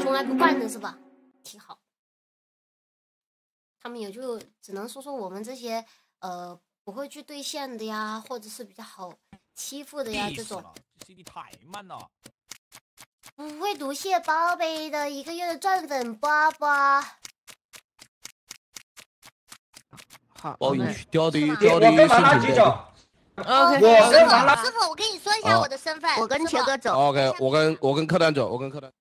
从来不惯的是吧？挺好。他们也就只能说我们这些不会去兑现的呀，或者是比较好欺负的呀这种。 CD 太慢了。 不会读谢宝贝的1个月的钻粉包包。 好， 包邮区掉的我跟王拉吉走。 OK， 我跟王拉。 师傅，我跟你说一下我的身份， 我跟茄哥走。 OK， 我跟柯南走，我跟柯南。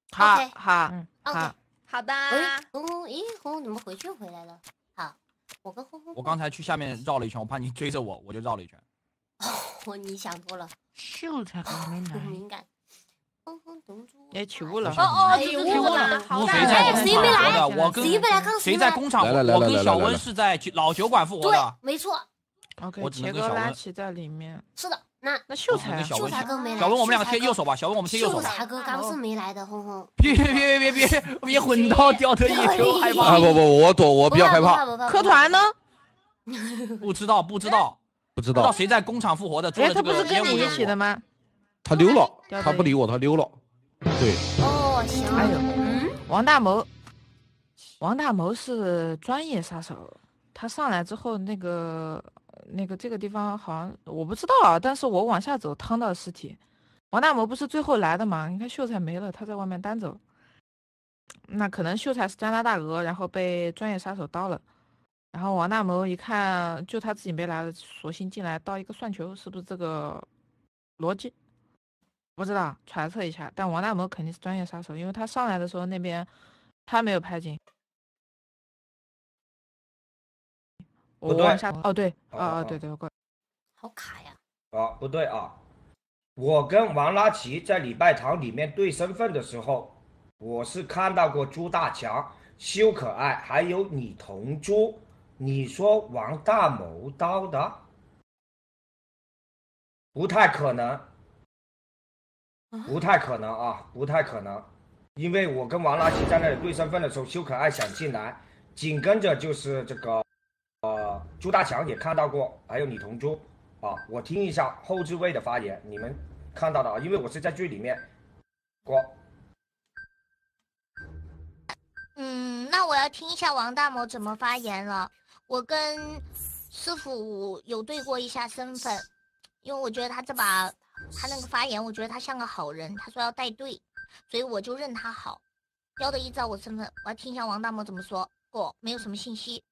好吧。 红红，咦，红红怎么回来了？好，我跟红红。 我刚才去下面绕了一圈，我怕你追着我，我就绕了一圈。 哦，你想多了。 秀才还没来。 不敏感。红红东珠。 哎，起雾了。 起雾了。 雾谁在工厂复活的？我跟谁在工厂？ 来我跟小温是在老酒馆复活的。 对，没错。 OK， 茄哥拉起在里面。 是的，那秀才哥没来。 小温，我们两个贴右手吧。小温，我们贴右手吧。 秀才哥刚是没来的，红红。 别混到掉的一球，害怕。 不，我躲，我比较害怕。 科团呢？ 不知道谁在工厂复活的？ 哎，他不是跟你一起的吗？ 他溜了，他不理我，他溜了。对。 哦，行。 还有，王大谋是专业杀手，他上来之后那个这个地方好像我不知道啊，但是我往下走趟到尸体。王大谋不是最后来的吗？你看秀才没了，他在外面单走。那可能秀才是加拿大鹅，然后被专业杀手刀了。然后王大谋一看就他自己没来了，索性进来刀一个算球，是不是这个逻辑？不知道，揣测一下。但王大谋肯定是专业杀手，因为他上来的时候那边他没有拍进。我往下哦对对， 好卡呀！ 不对啊，我跟王拉奇在礼拜堂里面对身份的时候，我是看到过朱大强、修可爱还有你同桌。你说王大谋刀的，不太可能，不太可能，因为我跟王拉奇在那里对身份的时候，修可爱想进来，紧跟着就是这个。朱大强也看到过，还有你同桌啊，我听一下后置位的发言，你们看到的啊，因为我是在剧里面过。 那我要听一下王大谋怎么发言了。我跟师傅有对过一下身份，因为我觉得他那个发言，我觉得他像个好人，他说要带队，所以我就认他好。标的依照我身份，我要听一下王大谋怎么说。没有什么信息。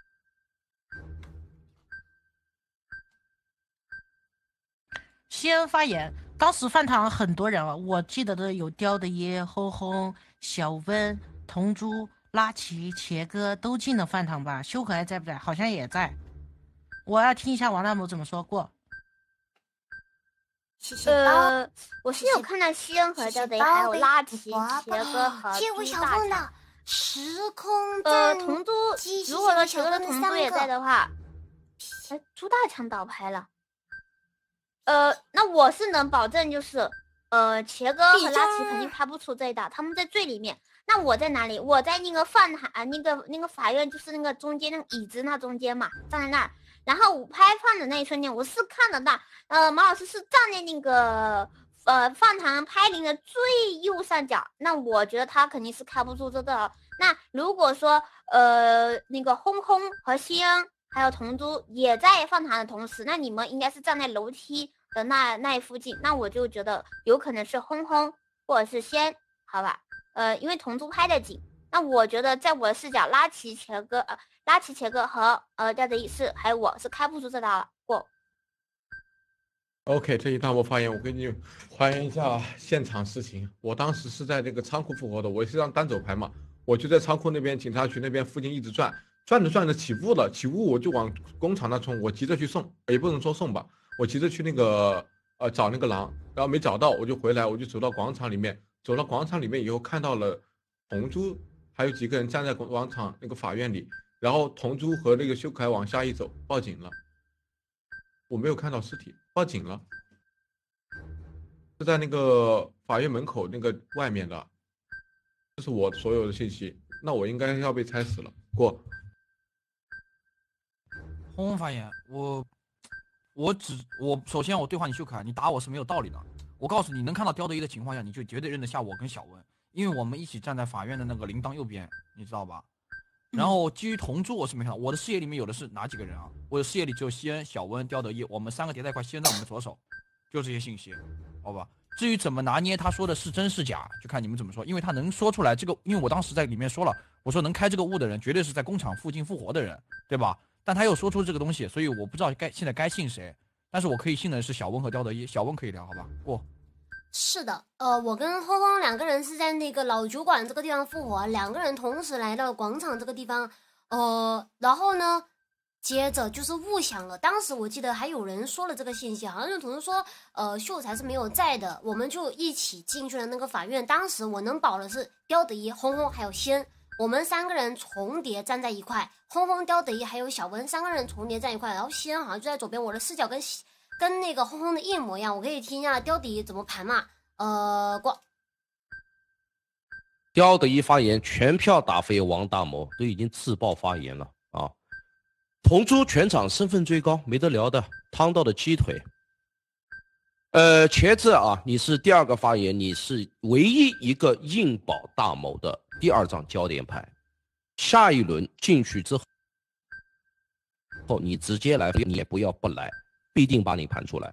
西恩发言，当时饭堂很多人了，我记得的有雕的爷、轰轰、小温、同珠、拉奇、茄哥都进了饭堂吧？修可爱在不在？好像也在。我要听一下王大谋怎么说过。 我是有看到西恩和雕的爷，还有拉奇、茄哥和朱大强。 时空同珠，如果说茄哥跟同珠也在的话，朱大强倒牌了。那我是能保证，就是茄哥和拉奇肯定拍不出这一道，他们在最里面。那我在哪里？我在那个饭堂那个法院，就是那个中间那个椅子那中间嘛，站在那儿。然后我拍饭的那一瞬间，我是看得到，马老师是站在那个饭堂拍零的最右上角。那我觉得他肯定是开不出这道。那如果说那个轰轰和西恩还有同珠也在饭堂的同时，那你们应该是站在楼梯的那一附近，那我就觉得有可能是轰轰或者是先，好吧？因为同珠拍的紧，那我觉得在我的视角，拉奇茄哥和吊着仪式还有我是开不出这道了。 OK， 这一段我发言，我给你还原一下现场事情。我当时是在那个仓库复活的，我是让单走牌嘛，我就在仓库那边、警察局那边附近一直转着起雾了，起雾我就往工厂那冲，我急着去送，也不能说送吧，我急着去那个找那个狼，然后没找到，我就回来，我就走到广场里面，走到广场里面以后看到了红珠还有几个人站在广场那个法院里，然后同珠和那个修凯往下一走，报警了。我没有看到尸体，报警了，是在那个法院门口那个外面的，这是我所有的信息。那我应该要被猜死了。过。 轰轰发言，我首先我对话你修凯，你打我是没有道理的。我告诉你，能看到刁德一的情况下，你就绝对认得下我跟小温， 因为我们一起站在法院的那个铃铛右边，你知道吧？然后基于同桌我是没看到，我的视野里面有的是哪几个人啊？我的视野里只有西恩、小温、刁德一，我们3个叠在一块，西恩在我们的左手，就这些信息，好吧？至于怎么拿捏他说的是真是假，就看你们怎么说。因为他能说出来这个，因为我当时在里面说了，我说能开这个雾的人绝对是在工厂附近复活的人，对吧？但他又说出这个东西，所以我不知道现在该信谁。但是我可以信的是小温和刁德一，小温可以聊，好吧？过。 是的，我跟轰轰2个人是在那个老酒馆这个地方复活，2个人同时来到广场这个地方，然后呢，接着就是雾响了。当时我记得还有人说了这个信息，好像是同事说，秀才是没有在的，我们就一起进去了那个法院。当时我能保的是刁德一、轰轰还有仙，我们3个人重叠站在一块，轰轰、刁德一还有小温3个人重叠站一块，然后仙好像就在左边，我的视角跟那个轰轰的一模一样，我可以听一下刁德一怎么盘嘛。过。 刁德一发言，全票打飞王大谋，都已经自爆发言了啊！同珠全场身份最高，没得聊的，汤到的鸡腿。茄子啊，你是第2个发言，你是唯一一个硬保大谋的第2张焦点牌。下一轮进去之后，你直接来，你也不要不来，必定把你盘出来。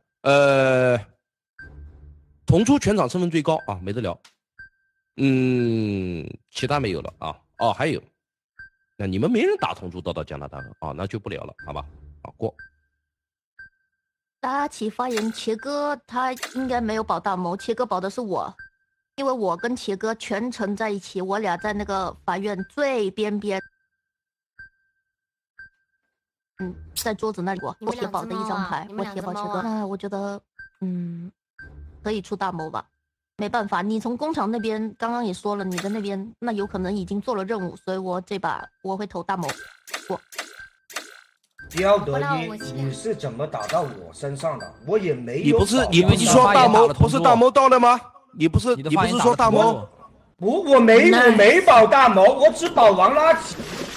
同珠全场身份最高啊，没得聊。其他没有了啊。哦，还有，那你们没人打同珠到加拿大了啊，那就不聊了，好吧？好过。 大起发言，茄哥他应该没有保大谋，茄哥保的是我，因为我跟茄哥全程在一起，我俩在那个法院最边边。在桌子那里我铁保的一张牌，我铁保茄哥。那我觉得，可以出大谋吧。没办法，你从工厂那边刚刚也说了，你的那边那有可能已经做了任务，所以我这把我会投大谋。过。 刁德一，你是怎么打到我身上的？我也没有。 你不是说大谋不是大谋到了吗？你不是说大谋？ 我没保大谋，我只保王拉奇。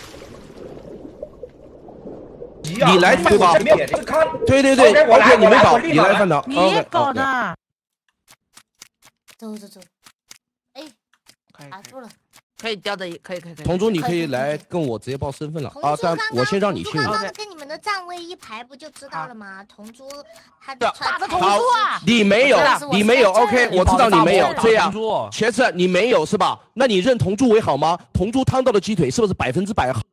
你来对吧？对， 我来， 你没保，你来饭堂。 你搞的。 走，哎，卡住了。 可以掉的，可以。 同珠，你可以来跟我直接报身份了啊！但我先让你信。 刚刚跟你们的站位一排不就知道了吗？同珠，他打的同珠啊！ 你没有 ，OK， 我知道你没有。这样，茄子你没有是吧？那你认同珠为好吗？同珠汤到的鸡腿是不是100%好？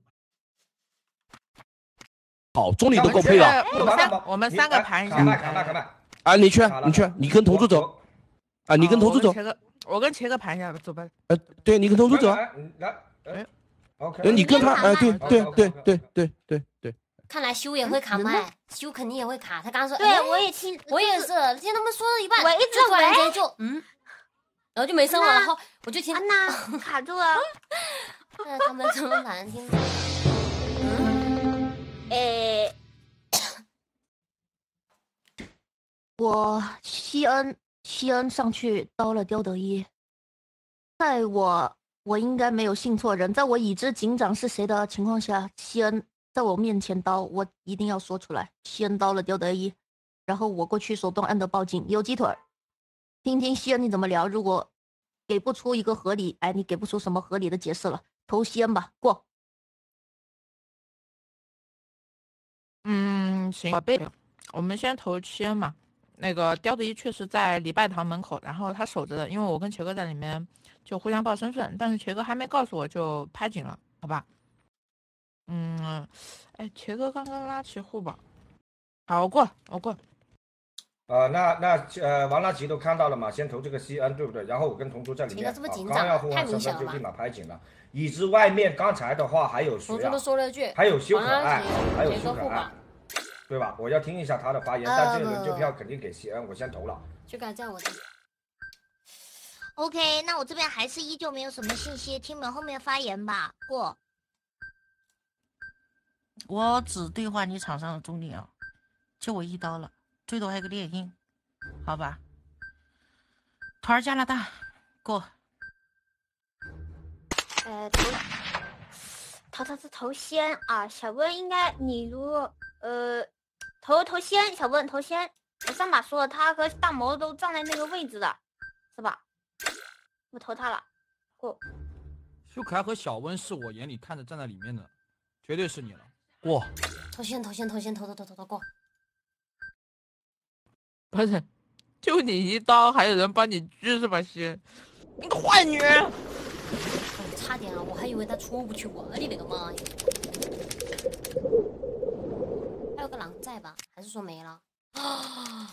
好，中里都够配了。 我们3个盘一下。 啊，你去，你跟同珠走。啊，你跟同珠走。 我跟茄哥盘一下，走吧。 对，你跟同珠走。 来，OK。 你跟他，对。 看来修也会卡麦，修肯定也会卡。他刚说， 对我也听， 我也是，听他们说了一半， 我一直突然间就然后就没声了，然后我就听安娜卡住了。 那他们怎么难听？ 我西恩上去刀了刁德一，在我应该没有信错人，在我已知警长是谁的情况下，西恩在我面前刀，我一定要说出来，西恩刀了刁德一，然后我过去手动按的报警，有鸡腿，听听西恩你怎么聊，如果给不出一个合理，你给不出什么合理的解释了，投西恩吧，过。 行，宝贝，我们先投西恩嘛。那个刁德一确实在礼拜堂门口，然后他守着的，因为我跟茄哥在里面就互相报身份，但是茄哥还没告诉我就拍警了，好吧？茄哥刚刚拉起护吧，好，我过。 王拉奇都看到了嘛？先投这个西恩，对不对？然后我跟同珠在里面，刚要互换身份就立马拍警了。已知外面刚才的话还有谁啊？还有修可爱，还有修可爱。对吧？我要听一下他的发言，但这轮就票肯定给西恩，我先投了。 就敢在我这。 OK， 那我这边还是依旧没有什么信息，听你们后面发言吧。过。 我只兑换你场上的中立啊，就我1刀了，最多还有个猎鹰，好吧。团加拿大，过。 投仙啊，小温应该你如果投仙，小温投仙，我上把说了，他和大魔都站在那个位置的，是吧？我投他了。 过。 修可爱和小温是我眼里看着站在里面的，绝对是你了，过。 投过。 不是，就你一刀，还有人帮你狙是吧？先，你个坏女人！ 差点啊，我还以为他出不去，我的个妈呀！还有个狼在吧？还是说没了？啊！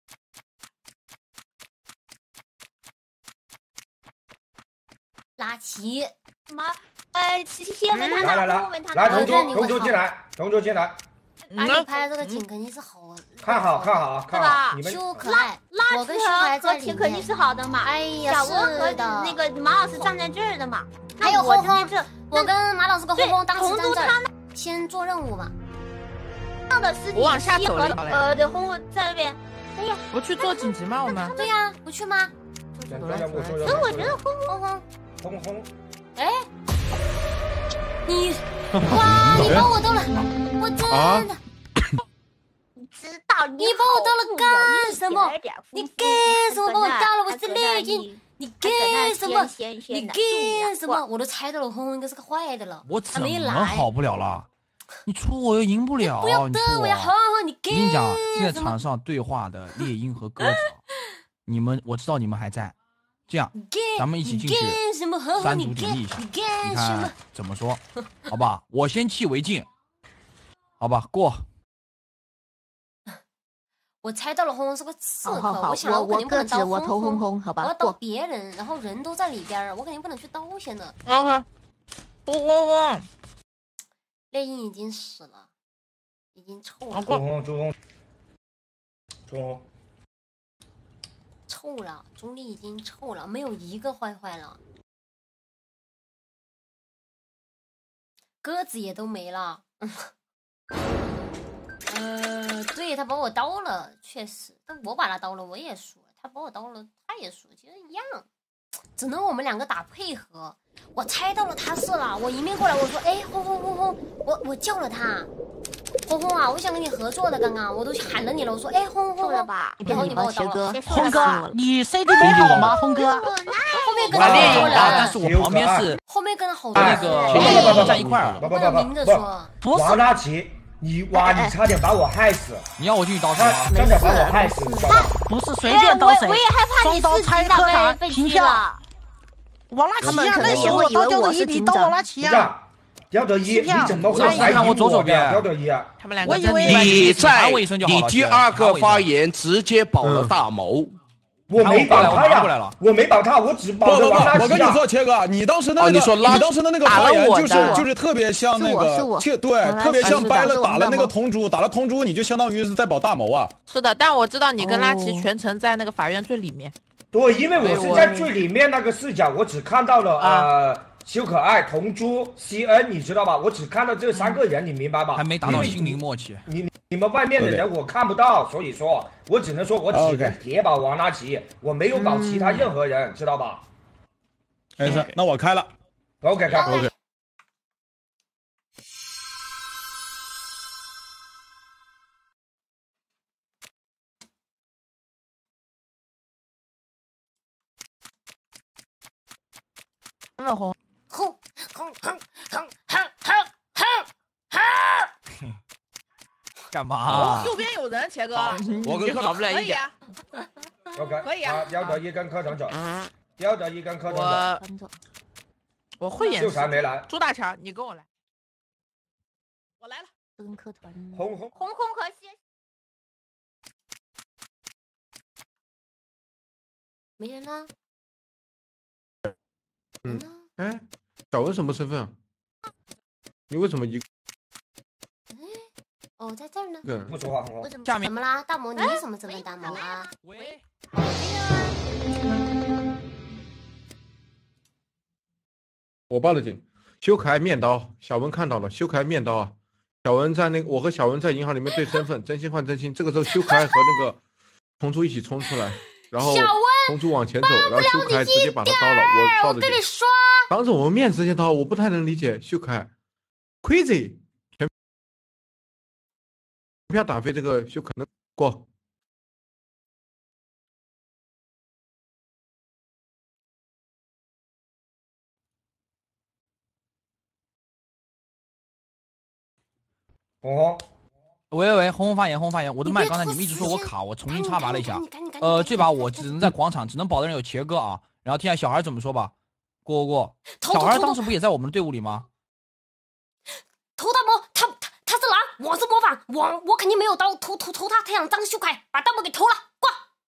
拉齐， 妈，先问他来，同桌进来。 把你拍这个景肯定是好， 看好，你们修可爱，我跟修可爱和铁肯定是好的嘛。 哎呀， 小温和那个马老师站在这儿的嘛。 还有轰轰，我跟马老师跟轰轰当时站这儿，先做任务嘛。 上的是我往下走了。 对，轰轰在那边。哎呀， 不去做紧急吗？我们？ 对呀，不去吗？ 所以我觉得轰， 哎，哇，你把我刀了，我真的。 知道你把我刀了干什么？你干什么把我刀了？我是猎鹰。你干什么？你干什么？我都猜到了，轰轰应该是个坏的了。 我怎么好不了了？你出我又赢不了。 不要瞪我呀，轰轰！你干什么？ 我跟你讲，现在场上对话的猎鹰和鸽子，你们我知道你们还在。这样，咱们一起进去单独顶一下，你看怎么说？好吧，我先弃为敬。好吧，过。 我猜到了，轰轰是个刺客。 我想我肯定不能刀我投轰轰，好吧？ 我要刀别人，然后人都在里边，我肯定不能去刀先的。 轰！ 猎鹰已经死了，已经臭了。 朱红。 臭了，中立已经臭了，没有一个坏了。鸽子也都没了。对他把我刀了，确实，但我把他刀了，我也输了；他把我刀了，他也输，其实一样，只能我们两个打配合。我猜到了他是了，我迎面过来，我说，哎，轰，我叫了他，轰轰啊，我想跟你合作的，刚刚我都喊了你了，我说，哎，轰了吧，然后你把我刀了， 轰哥，你 CD 没好吗？轰哥， 后面跟他猎鹰了， 但是我旁边是后面跟了好多那个站一块儿， 我有明着说， 不是王大奇。你差点把我害死！ 你要我进去刀死吗？ 差点把我害死！ 不是随便刀谁？ 我也害怕你刀拆科塔平票。王拉奇啊，那时候我刀掉的一比刀王拉奇啊。 刁德一，你怎么会怀疑我左手边？ 刁德一啊， 他们两个你第二个发言直接保了大谋。 我没保他呀，我没保他，我只保了王拉奇。 我跟你说，切哥，你当时的那个，你当时的那个发言就是特别像那个，对，特别像掰了打了那个铜珠，打了铜珠，你就相当于是在保大谋啊。 是的，但我知道你跟拉奇全程在那个法院最里面。 对，因为我是在最里面那个视角，我只看到了修可爱、童珠、西恩，你知道吧？我只看到这3个人，你明白吧？ 还没达到心灵默契。 你们外面的人我看不到，所以说我只能说我只能铁保王拉奇，我没有保其他任何人，知道吧？ 没事，那我开了。 OK。 轰！ 干嘛？ 右边有人，铁哥， 我跟好不了一点。 OK， 可以啊。 刁德一跟柯城走，刁德一跟柯城走。 我会演。 秀才没来。 朱大强，你跟我来。我来了。 跟科团。 轰和西。 没人了。 哎，小文什么身份啊？你为什么一个？ 哦，在这儿呢。 不说话， 怎么啦，大魔？你什么身份？大魔啊？ 喂。 我报了警，修可爱面刀，小文看到了，修可爱面刀啊。小文在那个，我和小文在银行里面对身份，真心换真心。这个时候修可爱和那个童珠一起冲出来，然后童珠往前走，然后修可爱直接把他刀了。我跟你说， 当着我们面直接刀，我不太能理解修可爱 ，crazy。票打飞这个修可能过。 红红， 喂，红红发言，我的麦刚才你们一直说我卡，我重新插拔了一下。这把我只能在广场，只能保证有茄哥啊。然后听下小孩怎么说吧。过，小孩当时不也在我们的队伍里吗？ 偷大魔，他是狼，我是模仿，我肯定没有刀，偷他，他想当修凯，把大魔给偷了，挂。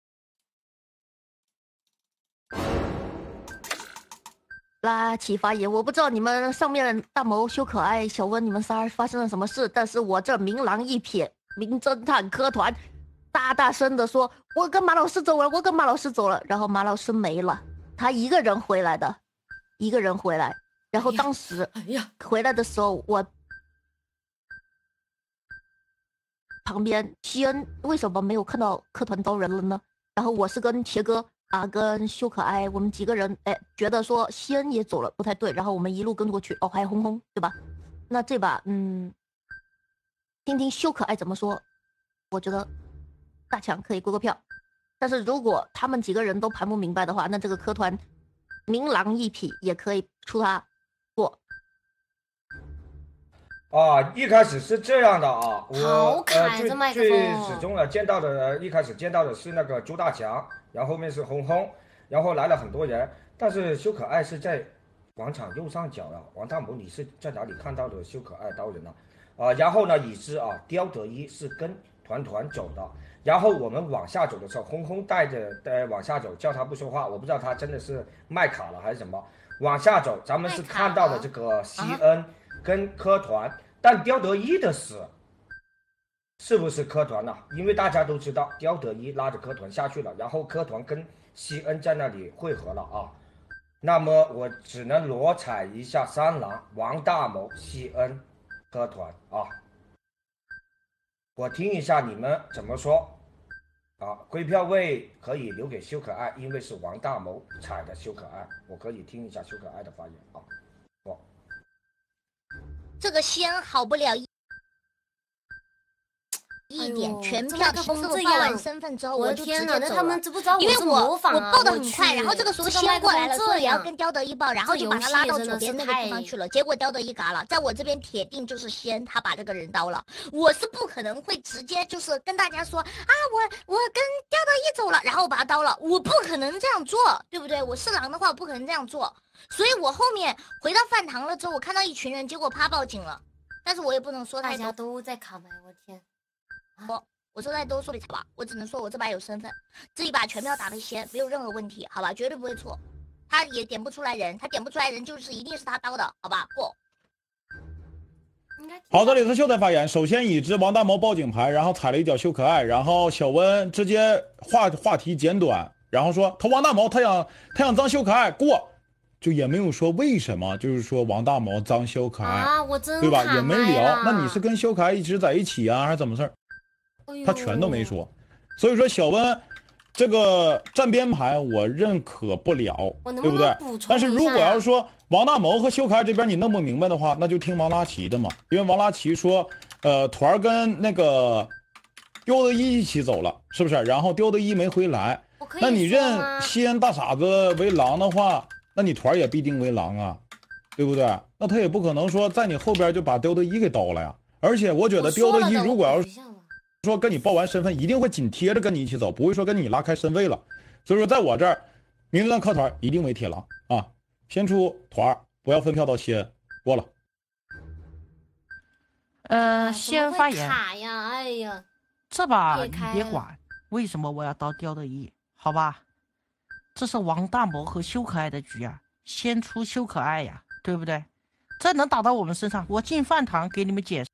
拉起发言，我不知道你们上面大谋、修可爱、小温，你们仨发生了什么事，但是我这明狼一瞥，名侦探科团，大声的说，我跟马老师走了，然后马老师没了，他一个人回来，然后当时回来的时候，我旁边西恩为什么没有看到科团招人了呢？然后我是跟铁哥跟修可爱，我们几个人觉得说西恩也走了不太对，然后我们一路跟过去，还有红红对吧？那这把听听修可爱怎么说，我觉得大强可以过个票，但是如果他们几个人都盘不明白的话，那这个科团明狼一匹也可以出他过。 一开始是这样的啊， 我最始终见到的，一开始见到的是那个朱大强，然后后面是红红，然后来了很多人，但是修可爱是在广场右上角了。王大谋，你是在哪里看到的修可爱刀人呢？然后呢，已知刁德一是跟团走的，然后我们往下走的时候，红红带着往下走，叫他不说话，我不知道他真的是麦卡了还是什么。往下走，咱们是看到的这个西恩跟科团，但刁德一的死是不是科团呢？因为大家都知道刁德一拉着科团下去了，然后科团跟西恩在那里汇合了啊。那么我只能裸踩一下三郎、王大谋、西恩、科团啊。我听一下你们怎么说啊？归票位可以留给修可爱，因为是王大谋踩的修可爱，我可以听一下修可爱的发言啊。 这个西恩好不了一点，全票全部报完身份之后，我就直接走了。 他们知不知道因为我报的很快，然后这个时候西恩过来了，说也要跟刁德一报，然后就把他拉到左边那个地方去了。结果刁德一嘎了，在我这边铁定就是西恩他把这个人刀了。我是不可能会直接就是跟大家说我跟刁德一走了，然后把他刀了，我不可能这样做，对不对？我是狼的话，我不可能这样做。所以我后面回到饭堂了之后，我看到一群人，结果他报警了，但是我也不能说太多。 大家都在卡麦，我天！ 我说太多说的吧，我只能说我这把有身份，这一把全票打的先，没有任何问题，好吧，绝对不会错。他也点不出来人，他点不出来人就是一定是他刀的，好吧，过。 好的，李思秀的发言。首先已知王大谋报警牌，然后踩了一脚秀可爱，然后小温直接话题简短，然后说他王大谋他想脏秀可爱过，就也没有说为什么，就是说王大谋脏修可爱对吧？也没聊。那你是跟修可爱一直在一起啊，还是怎么事儿？他全都没说。所以说小温这个站边牌我认可不了，对不对？但是如果要是说王大谋和修可爱这边你弄不明白的话，那就听王拉奇的嘛，因为王拉奇说团跟那个刁德一起走了，是不是？然后刁德一没回来，那你认西安大傻子为狼的话，那你团也必定为狼啊，对不对？那他也不可能说在你后边就把刁德一给刀了呀。而且我觉得刁德一如果要是说跟你报完身份，一定会紧贴着跟你一起走，不会说跟你拉开身位了。所以说在我这儿，名侦探科团一定为铁狼啊，先出团，不要分票到西安，过了。 先发言。 卡呀，哎呀， 这把你别管，为什么我要刀刁德一？好吧，这是王大谋和修可爱的局啊，先出修可爱呀，对不对？这能打到我们身上，我进饭堂给你们解释。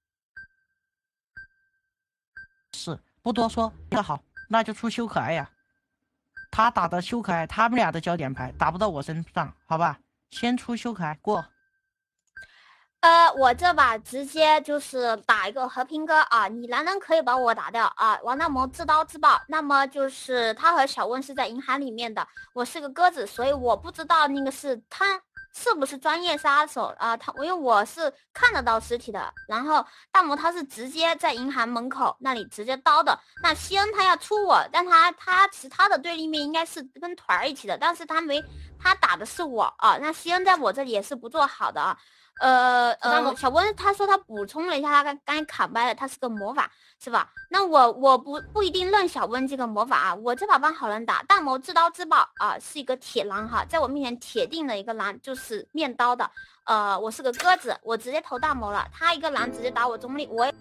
是不多说，那好，那就出修可爱呀。他打的修可爱，他们俩的焦点牌打不到我身上，好吧？先出修可爱过。 我这把直接就是打一个和平哥啊，你男人可以把我打掉啊。王大谋自刀自爆，那么就是他和小温是在银行里面的，我是个鸽子，所以我不知道那个是他是不是专业杀手啊？因为我是看得到尸体的，然后大谋他是直接在银行门口那里直接刀的。那西恩他要出我，但他的对立面应该是跟团儿一起的，但是他他打的是我啊，那西恩在我这里也是不做好的啊。小温他说他补充了一下，他刚才卡掰了，他是个魔法是吧？那我不一定认小温这个魔法啊，我这把帮好人打，大谋自刀自爆啊，是一个铁狼哈，在我面前铁定的一个狼就是面刀的，我是个鸽子，我直接投大谋了，他一个狼直接打我中立，我也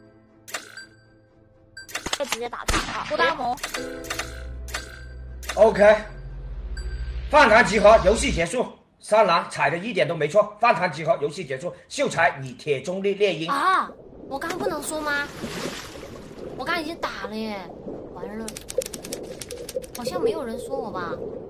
直接打他啊，出大谋。 OK， 饭堂集合，游戏结束。三郎踩的一点都没错，饭堂集合，游戏结束。秀才，你铁中立猎鹰啊！我刚刚不能说吗？我刚刚已经打了耶，完了，好像没有人说我吧？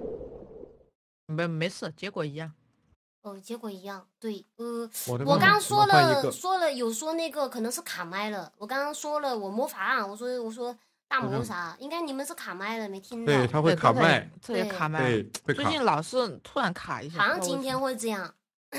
没事，结果一样。 结果一样，对， 我刚刚说了，有说那个可能是卡麦了。我刚刚说了，我魔法案，我说大魔啥，应该你们是卡麦了，没听到？ 对，他会卡麦， 这也卡麦， 对， 最近老是突然卡一下。 好像今天会这样。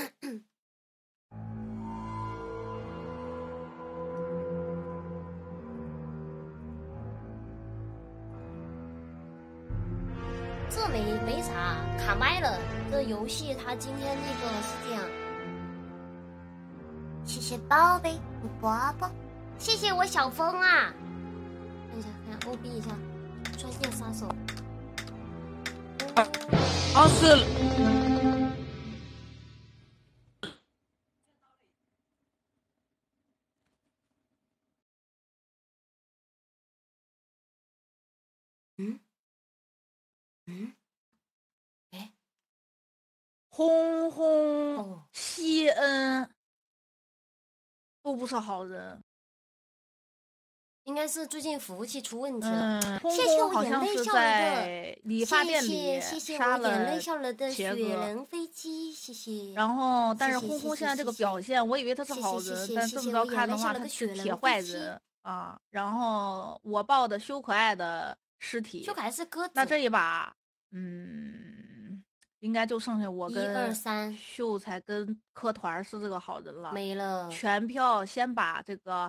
这没啥，卡麦了。这游戏它今天那个是这样。谢谢宝贝宝宝，谢谢我小峰啊。看一下，OB 一下，专业杀手。 是。轰轰、西恩都不是好人， 应该是最近服务器出问题了。 谢谢我好像是在理发店里杀了雪人飞机，谢谢。 然后，但是轰轰现在这个表现，我以为他是好人，但这么着看的话，他是铁坏人啊。然后我抱的修可爱的尸体， 修可爱是鸽子。 那这一把，应该就剩下我跟 1、2、3 秀才跟科团是这个好人了， 没了。 全票先把这个，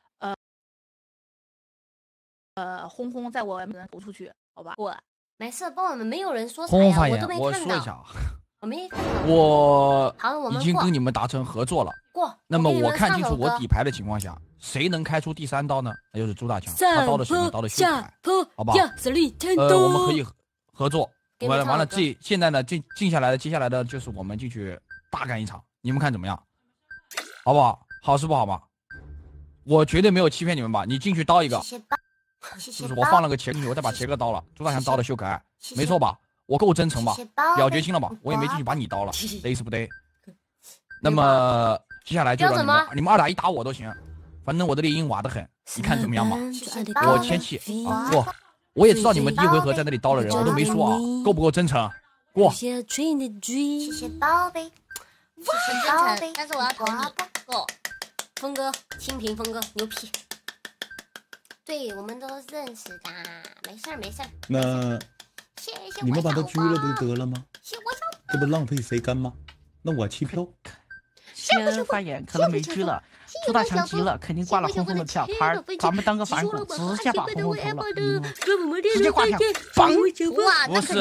轰轰在我们投出去，好吧？我没事，帮我们没有人说轰轰发言， 我都没看到。 我说一下， 我没看到。 我们已经跟你们达成合作了。 过。 那么我看清楚我底牌的情况下，谁能开出第3刀呢？那就是朱大强，他刀的什么？刀的秀才，好不好？我们可以合作。完了，现在呢，接下来的就是我们进去大干一场，你们看怎么样？好不好？好是不好吧？我绝对没有欺骗你们吧？你进去刀一个，是不是？我放了个茄进去，我再把茄哥刀了，朱大强刀的秀可爱，没错吧？我够真诚吧？表决心了吧？我也没进去把你刀了，得是不得？那么接下来就让你们2打1打我都行，反正我的猎鹰瓦得很，你看怎么样吧？我签气啊！我也知道你们第一回合在那里刀了人，我都没说啊，够不够真诚？过。 谢谢宝贝，谢谢宝贝，但是我要投你过。 峰哥，清平峰哥牛批。对，我们都认识的，没事。 那谢谢你们把他拘了不就得了吗？这不浪费谁干吗？那我弃票。 先发言，可能没拘了。朱大强急了，肯定挂了轰轰的票，咱们当个反骨，直接把轰轰投了，直接挂票，绑！ 不是，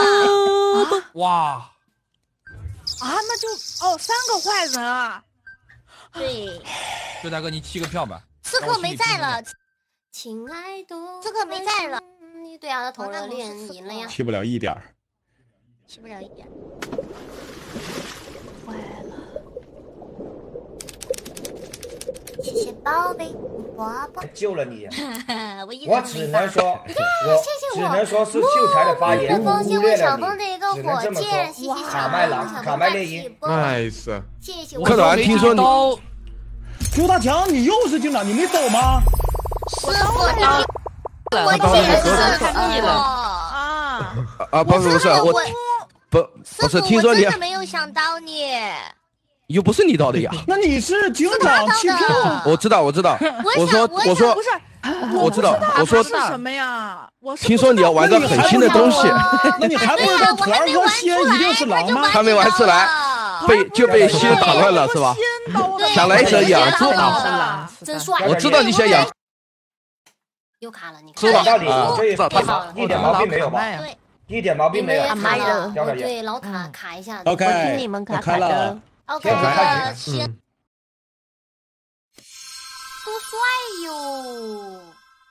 哇！ 那就3个坏人啊！ 对， 周大哥，你弃个票吧。 刺客没在了， 亲爱的， 刺客没在了。 对啊，他投了猎人赢了呀。 弃不了一点儿。 坏了。 谢谢宝贝，宝宝救了你。 我只能说，只能说是秀才的发言忽略了你，只能这么说。卡麦郎，卡麦猎鹰 ，nice。 谢谢。 科团听说你， 朱大强，你又是警长，你没走吗？ 师傅，我解释了不是我，不是听说你真的没有想到你。 又不是你刀的呀？ 那你是警长弃票？ 我知道。我说， 不是， 我知道，我说是什么呀？ 听说你要玩个很新的东西， 那你还不知道土儿和西恩一定是狼吗？ 还没玩出来，被西恩打乱了是吧？想来一手养猪的，真帅！ 我知道你想养， 又卡了，你知道道理，所以他一点毛病没有吧？ 一点毛病没有。 卡了， 掉了对，老卡一下。 OK， 我听你们卡开了。 OK， 先。 多帅哟！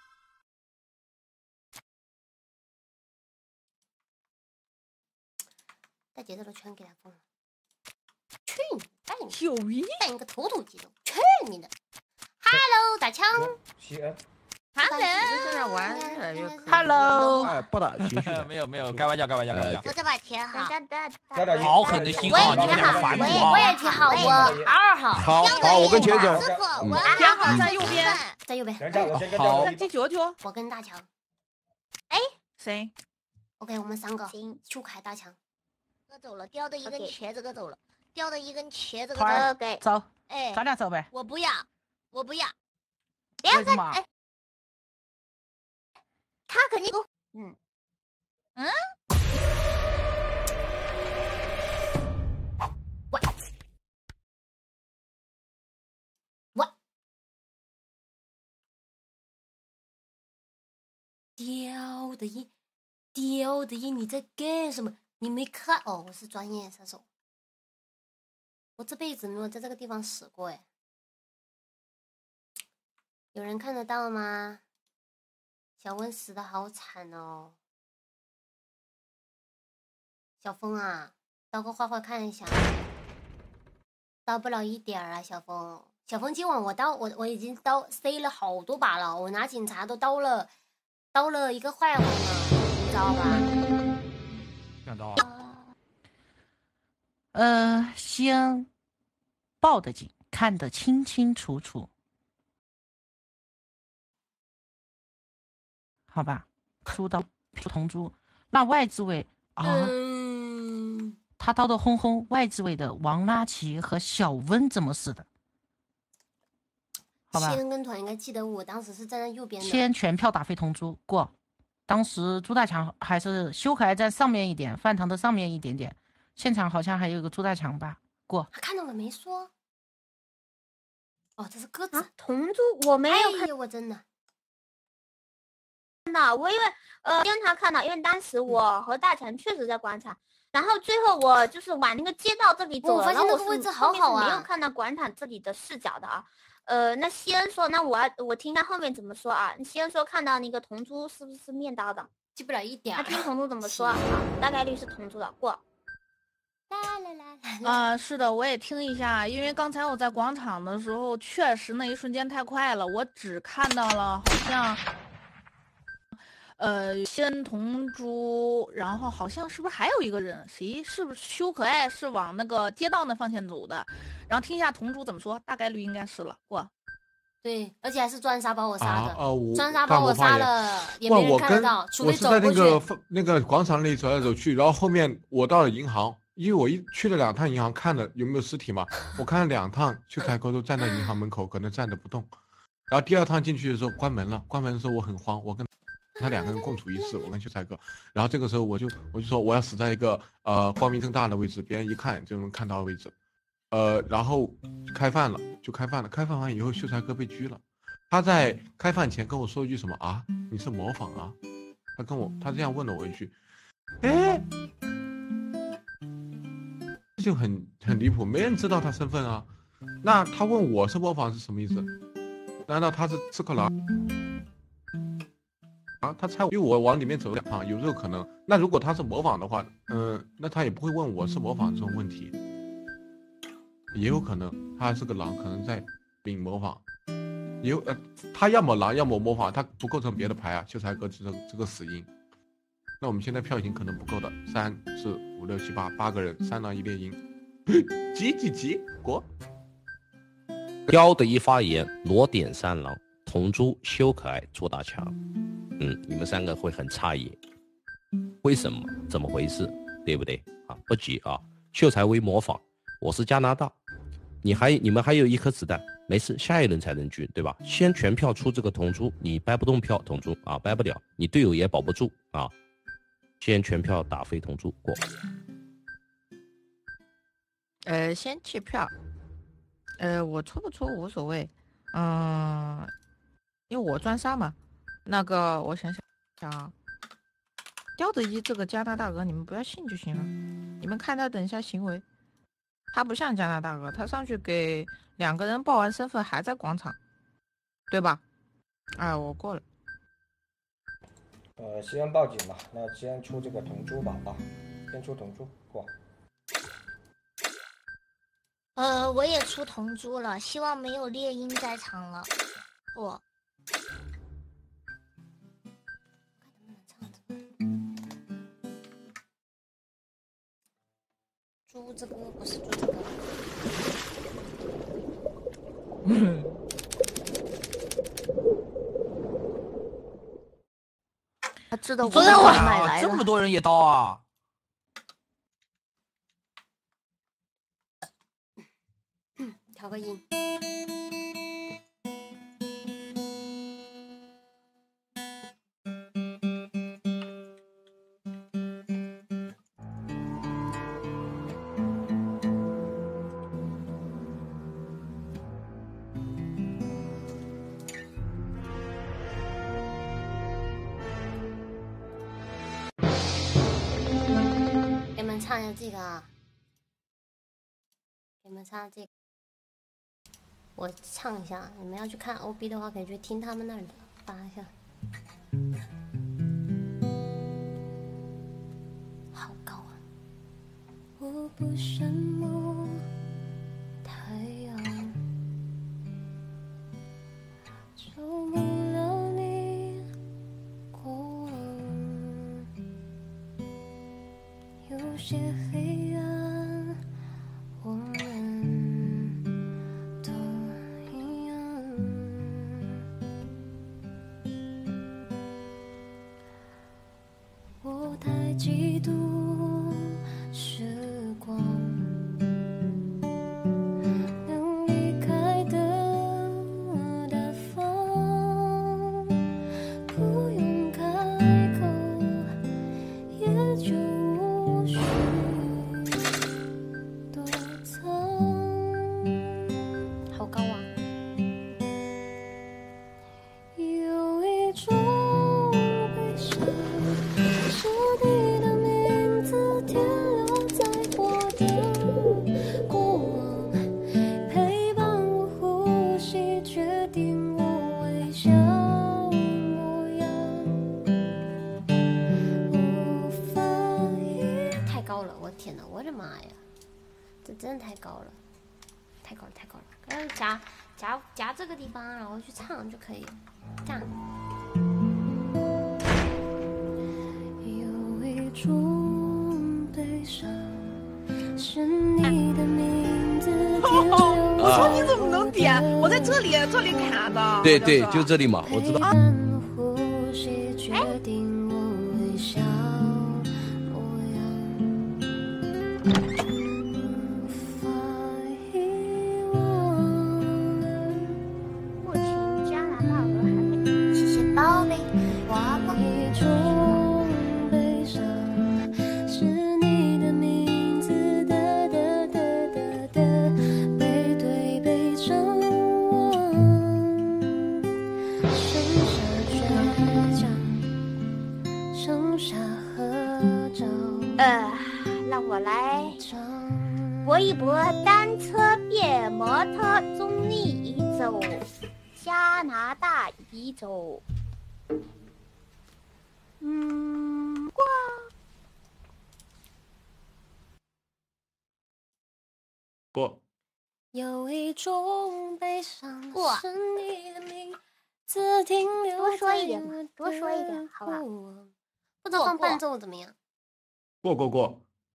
带节奏的圈给他封了。去你！带你个头节奏！去你的 ！Hello， 打枪。 西恩。 现在玩越来越 Hello， 哎，不打情绪没有，开玩笑。 我这把钱好， 好狠的心啊！你们俩烦我也挺好，我2号。 好，我跟钱总。 师傅，我 2号在右边， 在右边。 好， 第9， 我跟大强。 哎， 谁 ？OK， 我们3个。 行， 秀凯、大强。 哥走了，叼的一根茄子，哥走了，叼的一根茄子， 哥给走。 哎， 咱俩走呗。 我不要。 为什么？ 哎，他肯定不。 我叼的一，你在干什么？你没看哦，我是专业杀手，我这辈子没有在这个地方死过哎。有人看得到吗？小温死的好惨哦。小峰啊，刀个坏看一下，刀不了1点啊，小峰。小峰今晚我已经刀塞了好多把了，我拿警察都刀了一个坏完了，你知道吧？ 想到西恩报的警，看得清清楚楚。好吧，出同珠，那外置位啊，他刀的轰轰，外置位的王拉奇和小温怎么死的？好吧， 先跟团应该记得我当时是站在右边的。 先全票打飞同珠过，当时朱大强还是修可爱在上面一点，饭堂的上面一点点，现场好像还有个朱大强吧？过。 他看到了没说？哦，这是鸽子。 同珠我没有看， 我真的。 我因为经常看到，因为当时我和大强确实在广场，然后最后我就是往那个街道这里走了， 我发现那个位置好好啊， 没有看到广场这里的视角的啊。那西恩说，那我听他后面怎么说啊？西恩说看到那个同珠是不是面刀的？ 记不了1点。 他听同珠怎么说啊？大概率是同珠的过。 是的，我也听一下，因为刚才我在广场的时候，确实那一瞬间太快了，我只看到了好像。先同珠，然后好像是不是还有一个人？谁？是不是修可爱？是往那个街道那方向走的。然后听一下同珠怎么说，大概率应该是了。过。 对，而且还是专杀把我杀的。专杀把我杀了，也没人看得到，除非走过去。 我是在那个广场里走来走去，然后后面我到了银行，因为我去了2趟银行，看了有没有尸体嘛。我看了2趟，秀才哥都站在银行门口，可能站着不动。然后第2趟进去的时候关门了，关门的时候我很慌，我跟他2个人共处一室，我跟秀才哥。然后这个时候我就说我要死在一个光明正大的位置，别人一看就能看到的位置。然后开饭了，开饭完以后，秀才哥被拘了。他在开饭前跟我说一句什么啊？你是模仿啊？他这样问了我一句，哎，就很离谱，没人知道他身份啊。那他问我是模仿是什么意思？难道他是刺客狼？啊，他猜，因为我往里面走2趟，有这个可能。那如果他是模仿的话，那他也不会问我是模仿这种问题，也有可能他是个狼，可能在并模仿。他要么狼，要么模仿，他不构成别的牌啊。秀才哥这个死因。那我们现在票型可能不够的，3、4、5、6、7、8个人，3狼1猎鹰，急过。 雕的一发言，裸点3狼，同珠、修可爱、朱大强。你们3个会很诧异，为什么？怎么回事？对不对？啊，不急啊。秀才微模仿，我是加拿大，你们还有1颗子弹，没事，下一轮才能狙，对吧？先全票出这个同珠，你掰不动票，同珠啊，掰不了，你队友也保不住啊。先全票打飞同珠过。 先弃票。我出不出无所谓，因为我专杀嘛。那个我想想啊， 刁德一这个加拿大鹅，你们不要信就行了。你们看他等一下行为，他不像加拿大鹅，他上去给2个人报完身份还在广场，对吧？哎，我过了。 先报警吧，那先出这个同珠吧啊，先出同珠过。 我也出同珠了，希望没有猎鹰在场了。过。 猪这个不是猪这个。 他知道我这买来这么多人也到啊！ 调个音。给你们唱一下这个啊，给你们唱这个。我唱一下，你们要去看 OB 的话，可以去听他们那儿的，发一下。好高啊！我不羡慕太阳，照不了你过往，有些黑暗，我们都一样。我太嫉妒时光，能离开的大方，不用开口，也就无需躲藏。好高啊！有一种悲伤，是你的名字停留在我的过往，陪伴我呼吸，决定我微笑模样。无法太高了，我天哪，我的妈呀，这真的太高了，太高了，太高了！然后夹这个地方，然后去唱就可以，这样。有一种悲伤，是你的名字停留在我说你怎么能点？我在这里看的。 对对，就这里嘛，我知道。 呼吸决定我微笑模样，无法遗忘。 我听加拿大鹅还没。 谢谢宝贝，哇哇。 一种悲伤，是你的名字的背对背张望，剩下倔强，剩下合照。 让我来搏一搏单车变摩托，中立一周，加拿大一周。过。 过。 有一种悲伤， 过是你的名字停留多说一点在吧，多说一点，好吧？ 不知道放伴奏怎么样？ 过。 过过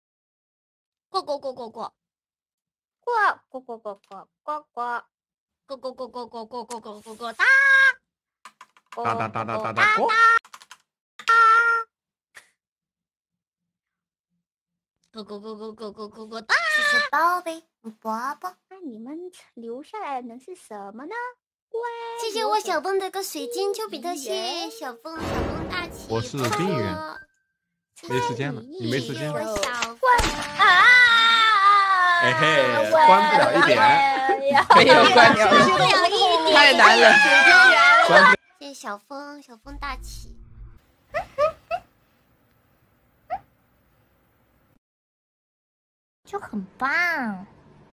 哒过。 谢谢宝贝，宝宝。 那你们留下来能是什么呢？ 谢谢我小峰的个水晶丘比特蟹，小峰大气。 我是冰语言，没时间了，你没时间了。哎嘿，关不了一点， 没有关掉，太难了。 谢谢小峰大气。 就很棒。